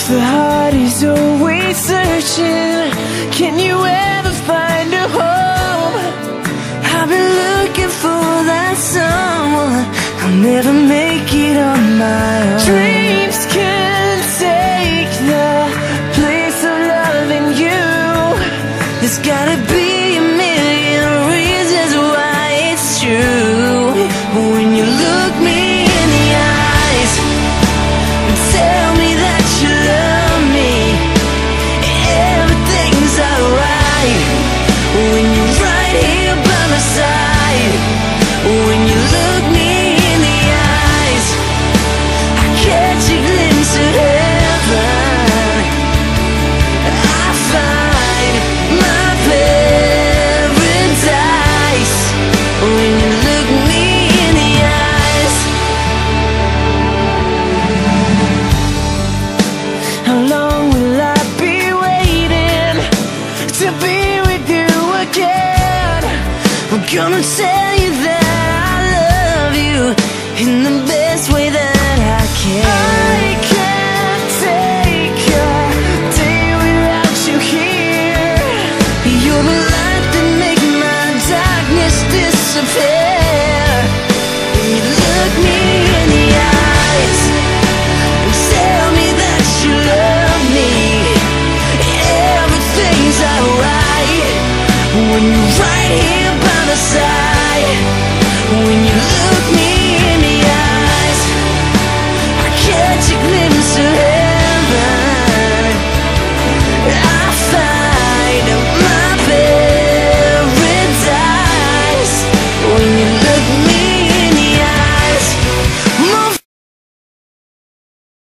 The heart is always searching. Can you ever find a home? I've been looking for that someone. I'll never make it on my own. Dreams can take the place of loving you. There's gotta be a million reasons why it's true. When you look me in the eyes and tell me that you love me, everything's alright. When you're right here by my side, when you look me in the eyes, I catch a glimpse of heaven. I find my paradise when you look me in the eyes. How long will I be waiting to be with you again? I'm gonna tell you that I love you in the best way that I can. I can't take a day without you here. You're the light that makes my darkness disappear. When you look me in the eyes and tell me that you love me, everything's alright. When you're right here